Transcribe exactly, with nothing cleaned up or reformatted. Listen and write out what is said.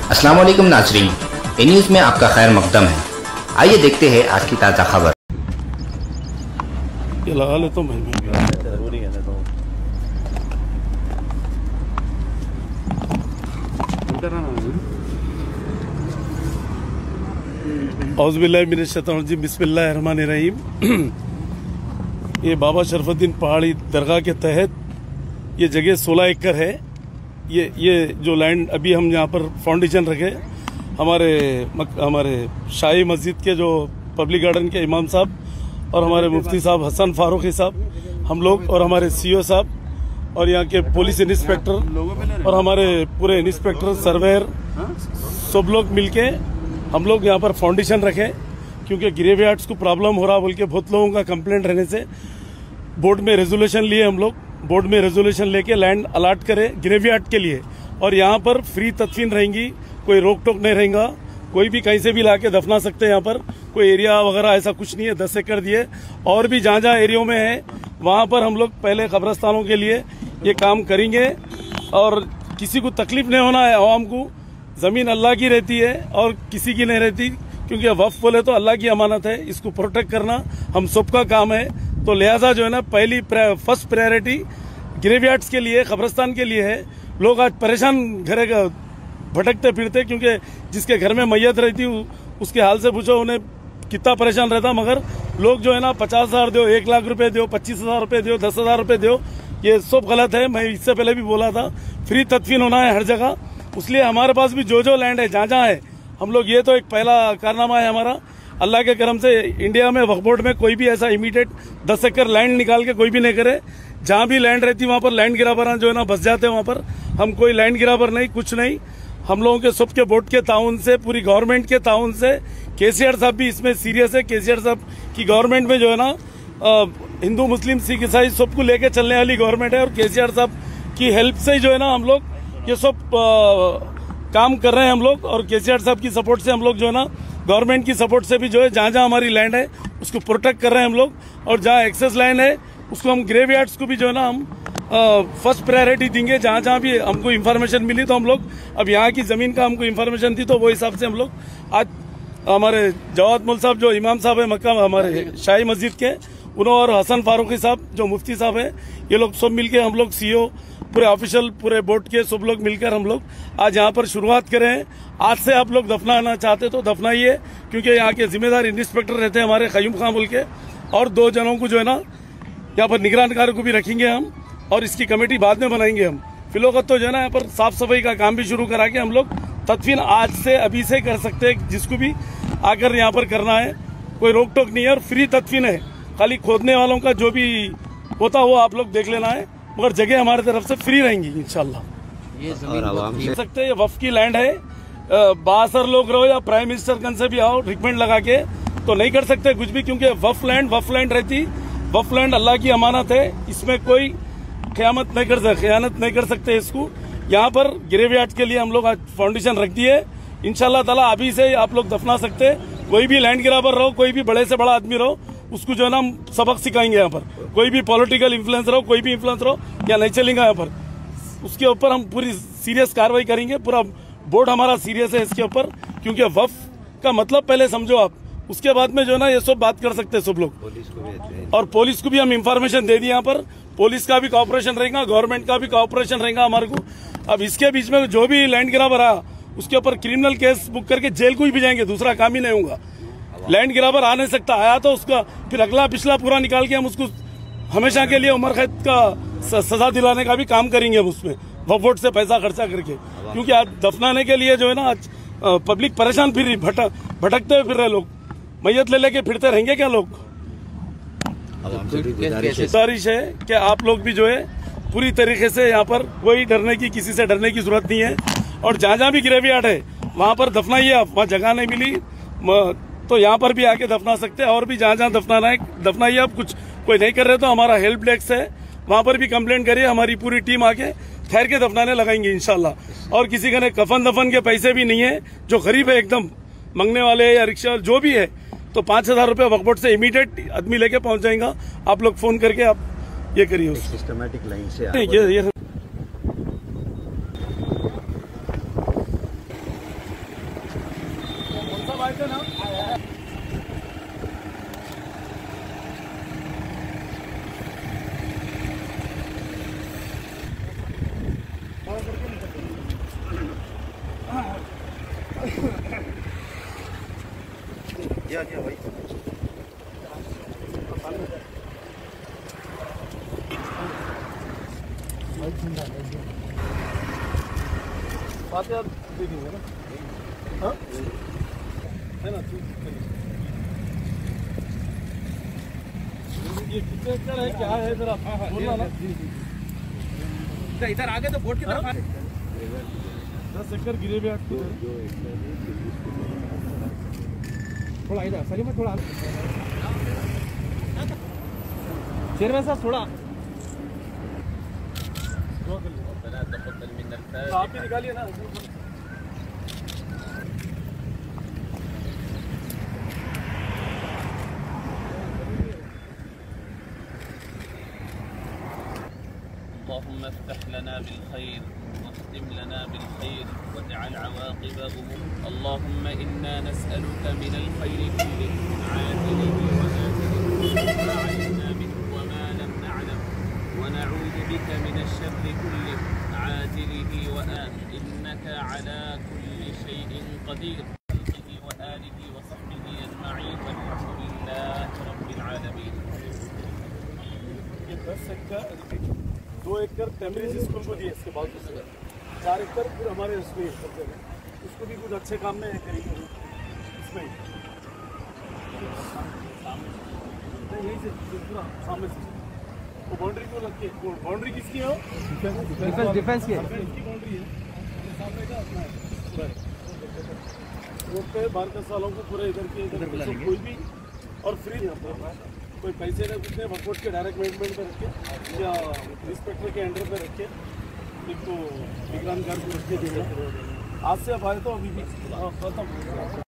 अस्सलाम वालेकुम नाज़रीन, ए न्यूज़ में आपका खैर मकदम है। आइए देखते हैं आज की ताज़ा खबर। ये लगा ले तो मैं औज़ुबिल्लाहि मिनश्शैतानिर्रजीम, बिस्मिल्लाहिर्रहमानिर्रहीम। ये बाबा शरफुद्दीन पहाड़ी दरगाह के तहत ये जगह सोलह एकड़ है। ये ये जो लैंड अभी हम यहाँ पर फाउंडेशन रखे, हमारे हमारे शाही मस्जिद के जो पब्लिक गार्डन के इमाम साहब और हमारे मुफ्ती साहब हसन फारूकी साहब, हम लोग और हमारे सीओ साहब और यहाँ के पुलिस इंस्पेक्टर और हमारे पूरे इंस्पेक्टर सर्वेयर सब लोग मिलके हम लोग यहाँ पर फाउंडेशन रखे, क्योंकि ग्रेवयार्ड्स को प्रॉब्लम हो रहा बोल के बहुत लोगों का कंप्लेंट रहने से बोर्ड में रेजोल्यूशन लिए। हम लोग बोर्ड में रेजोल्यूशन लेके लैंड अलाट करें ग्रेवयार्ड के लिए, और यहाँ पर फ्री तदफीन रहेंगी, कोई रोक टोक नहीं रहेगा, कोई भी कहीं से भी लाके दफना सकते हैं। यहाँ पर कोई एरिया वगैरह ऐसा कुछ नहीं है। दस एकड़ दिए, और भी जहाँ जहाँ एरियो में है वहाँ पर हम लोग पहले कब्रस्तानों के लिए ये काम करेंगे, और किसी को तकलीफ नहीं होना है। आवाम को जमीन अल्लाह की रहती है और किसी की नहीं रहती, क्योंकि वक्फ बोले तो अल्लाह की अमानत है, इसको प्रोटेक्ट करना हम सबका काम है। तो लिहाजा जो है ना, पहली फर्स्ट प्रायोरिटी ग्रेवयार्ड्स के लिए, कब्रस्तान के लिए है। लोग आज परेशान घरे का भटकते फिरते, क्योंकि जिसके घर में मैयत रहती उसके हाल से पूछो उन्हें कितना परेशान रहता। मगर लोग जो है ना, पचास हजार दो, एक लाख रुपए दो, पच्चीस हजार रुपए दो, दस हजार रुपए दो, ये सब गलत है। मैं इससे पहले भी बोला था, फ्री तदफीन होना है हर जगह। इसलिए हमारे पास भी जो जो लैंड है, जहाँ जहाँ है, हम लोग, ये तो एक पहला कारनामा है हमारा। अल्लाह के करम से इंडिया में वक्फ बोर्ड में कोई भी ऐसा इमीडिएट दस एकड़ लैंड निकाल के कोई भी नहीं करे। जहाँ भी लैंड रहती वहाँ पर लैंड गिराबर जो है ना बस जाते हैं। वहाँ पर हम कोई लैंड गिराबर नहीं, कुछ नहीं। हम लोगों के सबके बोर्ड के ताउन से, पूरी गवर्नमेंट के ताउन से, केसीआर साहब भी इसमें सीरियस है। केसीआर साहब की गवर्नमेंट में जो है ना, हिंदू मुस्लिम सिख ईसाई सबको लेके चलने वाली गवर्नमेंट है, और केसीआर साहब की हेल्प से ही जो है ना हम लोग ये सब आ, काम कर रहे हैं हम लोग। और केसीआर साहब की सपोर्ट से हम लोग जो है ना, गवर्नमेंट की सपोर्ट से भी जो है, जहाँ जहाँ हमारी लैंड है उसको प्रोटेक्ट कर रहे हैं हम लोग, और जहाँ एक्सेस लैंड है उसको हम ग्रेवयार्ड्स को भी जो है ना हम फर्स्ट प्रायोरिटी देंगे। जहाँ जहाँ भी हमको इन्फॉर्मेशन मिली तो हम लोग, अब यहाँ की जमीन का हमको इन्फॉर्मेशन थी तो वो हिसाब से हम लोग आज हमारे जवाद मुल साहब जो इमाम साहब है मक्का हमारे शाही मस्जिद के, उन्होंने, और हसन फारूकी साहब जो मुफ्ती साहब है, ये लोग सब मिलके हम लोग सीओ पूरे ऑफिशियल पूरे बोर्ड के सब लोग मिलकर हम लोग आज यहाँ पर शुरुआत करें। आज से आप लोग दफनाना चाहते तो दफनाइए, क्योंकि यहाँ के जिम्मेदार इंस्पेक्टर रहते हैं हमारे खयूम खान बोल के, और दो जनों को जो है ना यहाँ पर निगरानकारी को भी रखेंगे हम, और इसकी कमेटी बाद में बनाएंगे हम। फिलहाल तो जो है ना यहाँ पर साफ सफाई का काम भी शुरू करा के हम लोग तदफीन आज से अभी से कर सकते हैं। जिसको भी आकर यहाँ पर करना है कोई रोक टोक नहीं है, और फ्री तदफीन है। खाली खोदने वालों का जो भी होता वो आप लोग देख लेना है, मगर जगह हमारे तरफ से फ्री रहेंगी इंशाल्लाह। ये देख सकते हैं, वक्फ की लैंड है। बासर लोग रहो या प्राइम मिनिस्टर गन से भी आओ, रिकमेंड लगा के तो नहीं कर सकते कुछ भी, क्योंकि वक्फ लैंड वक्फ लैंड रहती। वक्फ लैंड अल्लाह की अमानत है, इसमें कोई खयामत नहीं कर सकते, खयानत नहीं कर सकते इसको। यहाँ पर ग्रेवयार्ड के लिए हम लोग आज फाउंडेशन रख दिए। इंशाल्लाह ताला अभी से आप लोग दफना सकते। कोई भी लैंड गिराबर रहो, कोई भी बड़े से बड़ा आदमी रहो, उसको जो है ना हम सबक सिखाएंगे। यहाँ पर कोई भी पॉलिटिकल इन्फ्लुएंस रहो, कोई भी इन्फ्लुएंस रहो, या नहीं चलेगा यहाँ पर, उसके ऊपर हम पूरी सीरियस कार्रवाई करेंगे। पूरा बोर्ड हमारा सीरियस है इसके ऊपर, क्योंकि वक्फ का मतलब पहले समझो आप, उसके बाद में जो है ना ये सब बात कर सकते हैं सब लोग। पुलिस को भी, और पुलिस को भी हम इंफॉर्मेशन दे दी। यहाँ पर पुलिस का भी कॉपरेशन रहेगा, गवर्नमेंट का भी कॉपरेशन रहेगा हमारे को। अब इसके बीच में जो भी लैंड गिराबर आया उसके ऊपर क्रिमिनल केस बुक करके जेल को ही भेजेंगे, दूसरा काम ही नहीं होगा। लैंड गिराबर आ नहीं सकता, आया तो उसका फिर अगला पिछला पूरा निकाल के हम उसको हमेशा के लिए उम्र कैद का सजा दिलाने का भी काम करेंगे हम उसमें, वक्फ बोर्ड से पैसा खर्चा करके। क्योंकि आज दफनाने के लिए जो है ना आज पब्लिक परेशान फिर भटक भटकते फिर रहे लोग, मैयत ले लेके फिरते रहेंगे क्या लोग। गुजारिश है कि आप लोग भी जो है पूरी तरीके से यहाँ पर कोई डरने की, किसी से डरने की जरूरत नहीं है। और जहाँ जहाँ भी ग्रेवयार्ड है वहाँ पर दफनाइए आप, वहाँ जगह नहीं मिली तो यहाँ पर भी आके दफना सकते हैं, और भी जहाँ जहाँ दफनाना है दफनाइए आप। कुछ कोई नहीं कर रहे तो हमारा हेल्प डेस्क है, वहाँ पर भी कंप्लेंट करिए, हमारी पूरी टीम आके ठहर के दफनाने लगाएंगे इंशाल्लाह। और किसी का कफन दफन के पैसे भी नहीं है, जो गरीब है एकदम मंगने वाले या रिक्शा जो भी है, तो पांच हजार रुपये वक्फ बोर्ड से इमीडिएट आदमी लेके पहुंच जाएगा। आप लोग फोन करके आप ये करिए सिस्टमैटिक लाइन से ये ये जायचं ना या या भाई बात यार दे देंगे ना हाँ है ना ये कितने एकड़ है क्या है जरा बोलना ना इधर आगे तो बोट की तरफ दस एकड़ गिरे हुए आपको थोड़ा इधर सही में थोड़ा चेयरमैन साहब थोड़ा आप ही निकालिए ना اللهم افتح لنا بالخير واختم لنا بالخير واجعل عواقبه اللهم إنا نسألك من الخير كله عاجله وآجله ما علمنا منه وما لم نعلم ونعوذ بك من الشر كله عاجله وآجله إنك على كل شيء قدير خلقه وآله وصحبه أجمعين والحمد لله رب العالمين. दस एकड़ दो एकड़ तमिल स्कूल को दिए इसके बाद चार एकड़ फिर हमारे उसमें उसको भी कुछ अच्छे काम में करेंगे इसमें यही से पूरा सामने से वो बाउंड्री को लग के बाउंड्री किसकी है डिफेंस डिफेंस की की बाउंड्री है सामने का अपना है रोड पे बाहर के सालों को पूरे इधर के इधर कोई भी और फ्री है कोई पैसे ना कुछ नहीं वर्कआउट के डायरेक्ट मैनेजमेंट पे रखे या इंस्पेक्टर के अंडर पे रखे एक तो निगरान गार्ड को रखे देंगे आज से अब आए तो अभी भी खत्म